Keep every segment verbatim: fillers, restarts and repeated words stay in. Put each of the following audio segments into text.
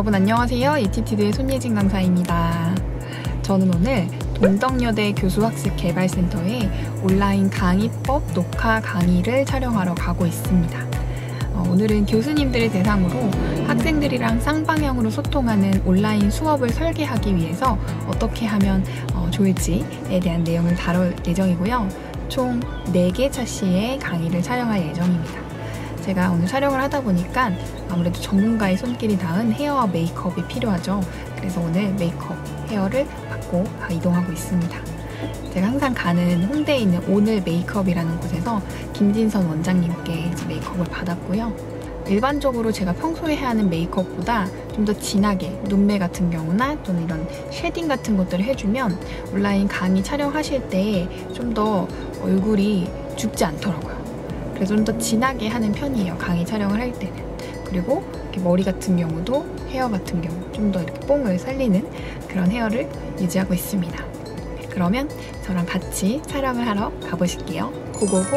여러분 안녕하세요. 이티티드의 손예진 강사입니다. 저는 오늘 동덕여대 교수학습개발센터에 온라인 강의법 녹화 강의를 촬영하러 가고 있습니다. 어, 오늘은 교수님들을 대상으로 학생들이랑 쌍방향으로 소통하는 온라인 수업을 설계하기 위해서 어떻게 하면 어, 좋을지에 대한 내용을 다룰 예정이고요. 총 네 개 차시의 강의를 촬영할 예정입니다. 제가 오늘 촬영을 하다 보니까 아무래도 전문가의 손길이 닿은 헤어와 메이크업이 필요하죠. 그래서 오늘 메이크업, 헤어를 받고 이동하고 있습니다. 제가 항상 가는 홍대에 있는 오늘 메이크업이라는 곳에서 김진선 원장님께 이제 메이크업을 받았고요. 일반적으로 제가 평소에 해야 하는 메이크업보다 좀 더 진하게 눈매 같은 경우나 또는 이런 쉐딩 같은 것들을 해주면 온라인 강의 촬영하실 때 좀 더 얼굴이 죽지 않더라고요. 그래서 좀 더 진하게 하는 편이에요, 강의 촬영을 할 때는. 그리고 이렇게 머리 같은 경우도 헤어 같은 경우 좀 더 이렇게 뽕을 살리는 그런 헤어를 유지하고 있습니다. 네, 그러면 저랑 같이 촬영을 하러 가보실게요. 고고고!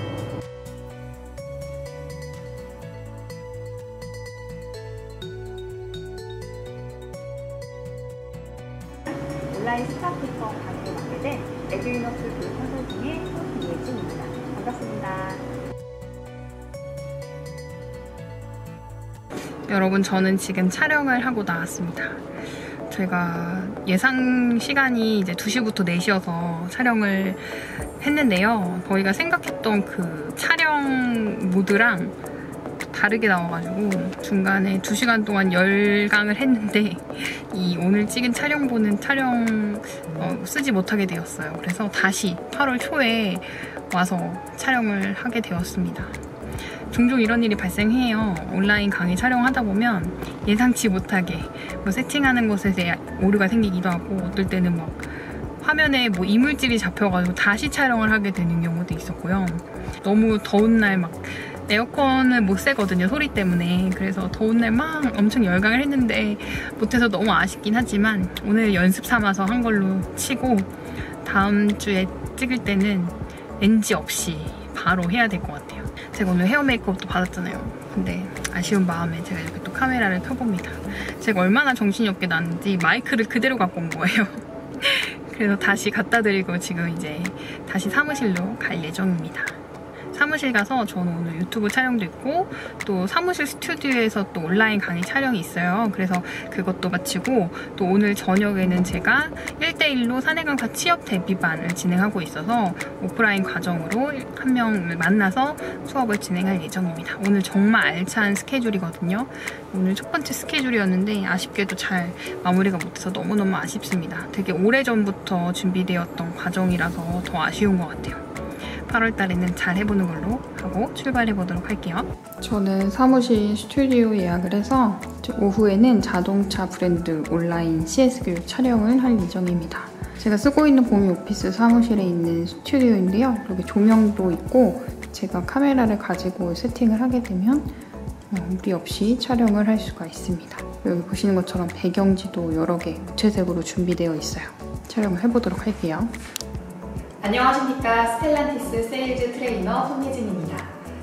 온라인 스타트업 강의를 맡게 된 에듀이너스 교육 컨설팅의 손예진입니다. 반갑습니다. 여러분, 저는 지금 촬영을 하고 나왔습니다. 제가 예상 시간이 이제 두 시부터 네 시여서 촬영을 했는데요. 저희가 생각했던 그 촬영 모드랑 다르게 나와가지고 중간에 두 시간 동안 열강을 했는데 이 오늘 찍은 촬영본은 촬영 어, 쓰지 못하게 되었어요. 그래서 다시 팔월 초에 와서 촬영을 하게 되었습니다. 종종 이런 일이 발생해요. 온라인 강의 촬영하다 보면 예상치 못하게 뭐 세팅하는 것에 대한 오류가 생기기도 하고, 어떨 때는 막 화면에 뭐 이물질이 잡혀가지고 다시 촬영을 하게 되는 경우도 있었고요. 너무 더운 날 막 에어컨을 못 쐬거든요, 소리 때문에. 그래서 더운 날 막 엄청 열강을 했는데 못해서 너무 아쉽긴 하지만 오늘 연습 삼아서 한 걸로 치고 다음 주에 찍을 때는 엔지 없이 바로 해야 될 것 같아요. 제가 오늘 헤어 메이크업도 받았잖아요. 근데 아쉬운 마음에 제가 이렇게 또 카메라를 켜봅니다. 제가 얼마나 정신이 없게 났는지 마이크를 그대로 갖고 온 거예요. 그래서 다시 갖다 드리고 지금 이제 다시 사무실로 갈 예정입니다. 사무실 가서 저는 오늘 유튜브 촬영도 있고 또 사무실 스튜디오에서 또 온라인 강의 촬영이 있어요. 그래서 그것도 마치고 또 오늘 저녁에는 제가 일 대 일로 사내강사 취업 대비반을 진행하고 있어서 오프라인 과정으로 한 명을 만나서 수업을 진행할 예정입니다. 오늘 정말 알찬 스케줄이거든요. 오늘 첫 번째 스케줄이었는데 아쉽게도 잘 마무리가 못해서 너무너무 아쉽습니다. 되게 오래전부터 준비되었던 과정이라서 더 아쉬운 것 같아요. 팔월 달에는 잘 해보는 걸로 하고 출발해보도록 할게요. 저는 사무실 스튜디오 예약을 해서 오후에는 자동차 브랜드 온라인 씨에스 교육 촬영을 할 예정입니다. 제가 쓰고 있는 공유 오피스 사무실에 있는 스튜디오인데요. 여기 조명도 있고 제가 카메라를 가지고 세팅을 하게 되면 무리 없이 촬영을 할 수가 있습니다. 여기 보시는 것처럼 배경지도 여러 개 무채색으로 준비되어 있어요. 촬영을 해보도록 할게요. 안녕하십니까. 스텔란티스 세일즈 트레이너 손예진입니다.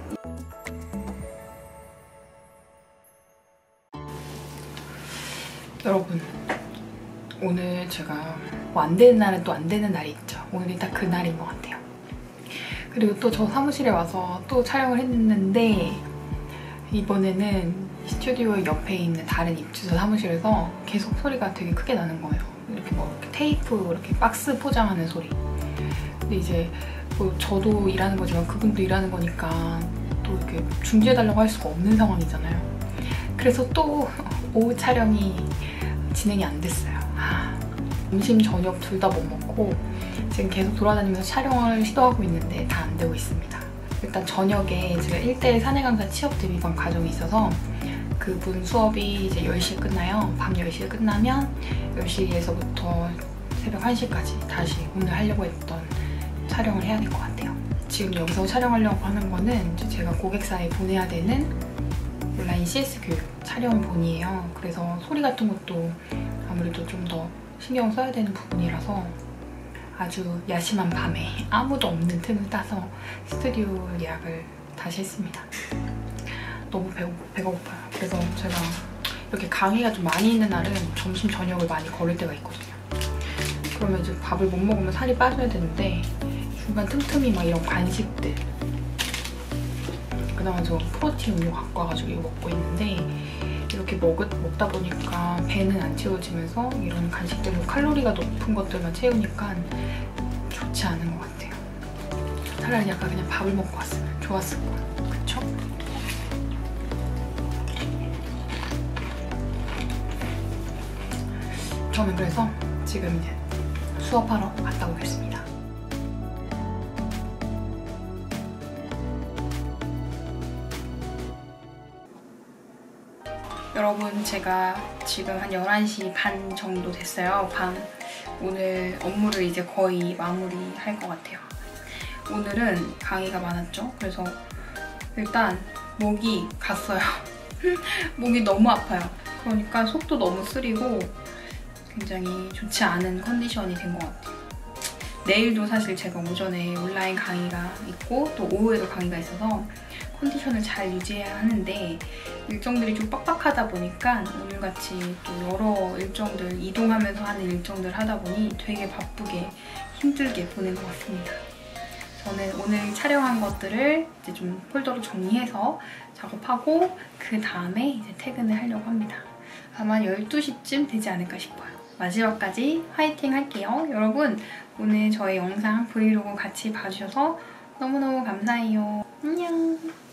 여러분, 오늘 제가 뭐 안 되는 날은 또 안 되는 날이 있죠. 오늘이 딱 그 날인 것 같아요. 그리고 또 저 사무실에 와서 또 촬영을 했는데 이번에는 스튜디오 옆에 있는 다른 입주자 사무실에서 계속 소리가 되게 크게 나는 거예요. 이렇게 뭐 이렇게 테이프 이렇게 박스 포장하는 소리. 근데 이제 뭐 저도 일하는 거지만 그분도 일하는 거니까 또 이렇게 중지해달라고 할 수가 없는 상황이잖아요. 그래서 또 오후 촬영이 진행이 안 됐어요. 아, 점심, 저녁 둘 다 못 먹고 지금 계속 돌아다니면서 촬영을 시도하고 있는데 다 안 되고 있습니다. 일단 저녁에 제가 일 대 일 사내강사 취업 대비반 과정이 있어서 그분 수업이 이제 열 시에 끝나요. 밤 열 시에 끝나면 열 시에서부터 새벽 한 시까지 다시 오늘 하려고 했던 촬영을 해야 될 것 같아요. 지금 여기서 촬영하려고 하는 거는 제가 고객사에 보내야 되는 온라인 씨에스 교육 촬영본이에요. 그래서 소리 같은 것도 아무래도 좀 더 신경 써야 되는 부분이라서 아주 야심한 밤에 아무도 없는 틈을 따서 스튜디오 예약을 다시 했습니다. 너무 배고, 배가 고파요. 그래서 제가 이렇게 강의가 좀 많이 있는 날은 점심, 저녁을 많이 걸을 때가 있거든요. 그러면 이제 밥을 못 먹으면 살이 빠져야 되는데 중간 틈틈이 막 이런 간식들, 그나마 저 프로틴 음료 갖고 와가지고 이거 먹고 있는데 이렇게 먹, 먹다 보니까 배는 안 채워지면서 이런 간식들, 뭐 칼로리가 높은 것들만 채우니까 좋지 않은 것 같아요. 차라리 약간 그냥 밥을 먹고 왔으면 좋았을 거야. 그쵸? 저는 그래서 지금 이제 수업하러 갔다 오겠습니다. 여러분, 제가 지금 한 열한 시 반 정도 됐어요. 밤. 오늘 업무를 이제 거의 마무리할 것 같아요. 오늘은 강의가 많았죠. 그래서 일단 목이 갔어요. 목이 너무 아파요. 그러니까 속도 너무 쓰리고 굉장히 좋지 않은 컨디션이 된 것 같아요. 내일도 사실 제가 오전에 온라인 강의가 있고 또 오후에도 강의가 있어서 컨디션을 잘 유지해야 하는데 일정들이 좀 빡빡하다 보니까 오늘같이 또 여러 일정들, 이동하면서 하는 일정들 하다 보니 되게 바쁘게 힘들게 보낸 것 같습니다. 저는 오늘 촬영한 것들을 이제 좀 폴더로 정리해서 작업하고 그 다음에 이제 퇴근을 하려고 합니다. 아마 열두 시쯤 되지 않을까 싶어요. 마지막까지 화이팅 할게요. 여러분, 오늘 저의 영상 브이로그 같이 봐주셔서 너무너무 감사해요. 안녕.